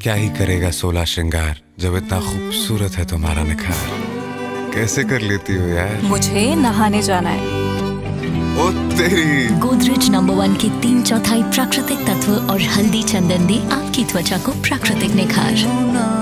क्या ही करेगा 16 श्रृंगार, जब इतना खूबसूरत है तुम्हारा निखार। कैसे कर लेती हो यार? मुझे नहाने जाना है। ओ तेरी। गोदरेज नंबर 1 के 3/4 प्राकृतिक तत्व और हल्दी चंदन दे आपकी त्वचा को प्राकृतिक निखार।